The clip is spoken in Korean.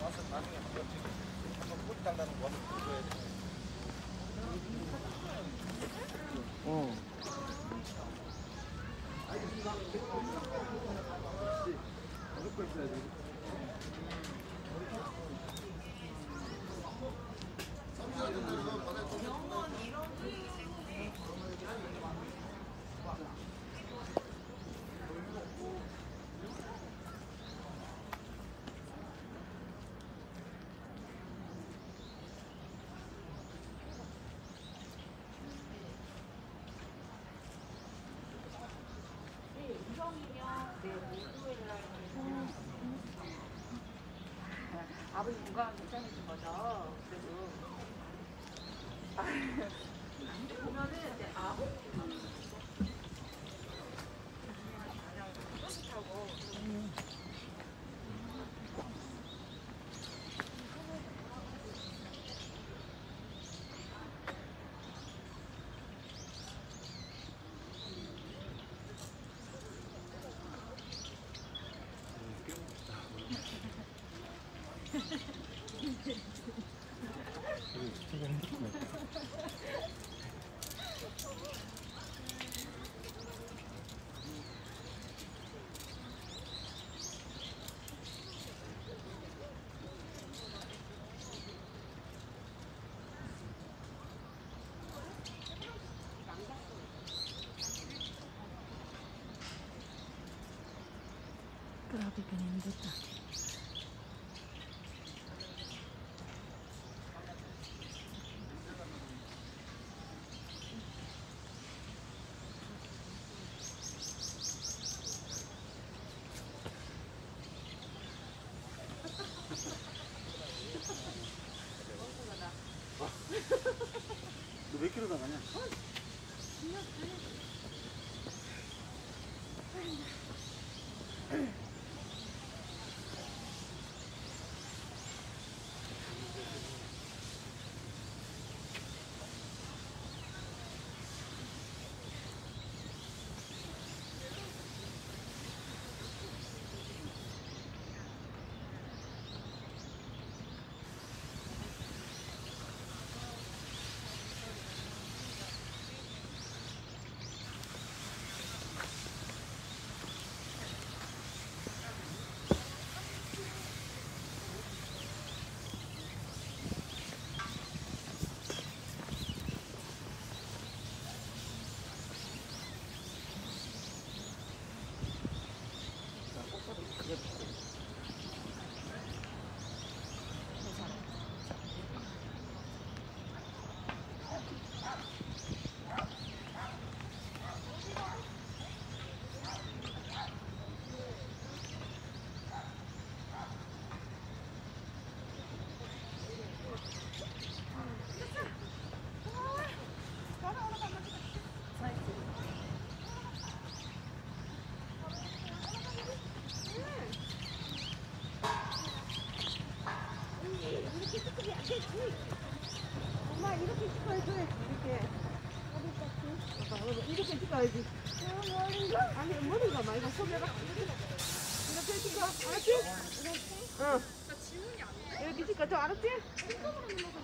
와서 나중에 한번 뿌리 달라는 거 와서 뿌려야 돼. 아버지 누가 괜찮으신 거죠? 그래도 보면은 이제 아버지 버스 타고 Grabe ka na yung buta. 너 몇 킬로 나가냐? 엄마 이렇게 찍어야지 이렇게 이렇게 찍어야지 아니 머리가 말고 소매가 이렇게 찍어 알았지? 응 이렇게 찍어 저 알았지?